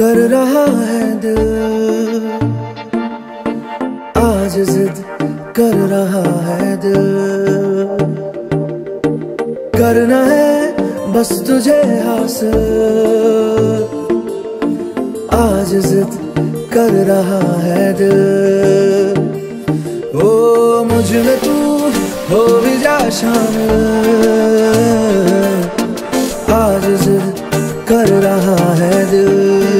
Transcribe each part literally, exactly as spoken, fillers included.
कर रहा है दिल, आज जिद कर रहा है दिल। करना है बस तुझे हासिल, आज जिद कर रहा है दिल। ओ मुझ में तू हो भी जा शामिल, आज जिद कर रहा है दिल।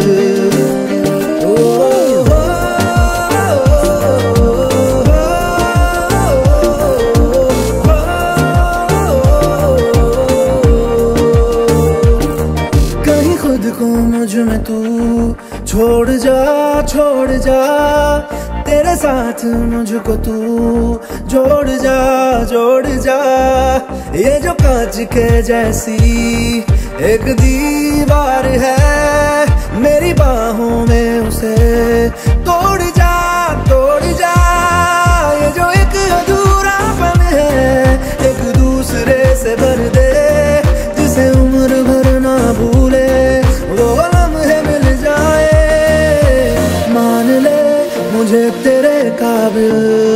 कहीं खुद को मुझ में तू छोड़ जा, छोड़ जा, तेरे साथ मुझको तू जोड़ जा, जोड़ जा। ये जो कांच के जैसी एक दीवार है, मेरी बाहों में उसे तोड़ जा, तोड़ जा। ये जो एक अधूरापन है, एक दूसरे से भर दे, जिसे उम्र भर ना भूले वो लम्हे मिल जाए। मान ले मुझे तेरे काबिल,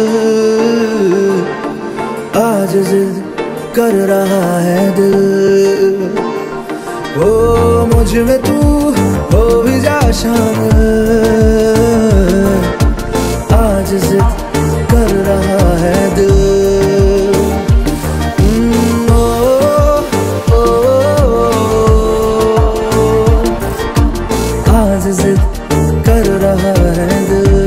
आज जिद कर रहा है दिल। ओ मुझ में तू हो भी जा शामिल, आज जिद कर रहा है दिल। ओ, ओ, ओ, आज जिद कर रहा है दिल।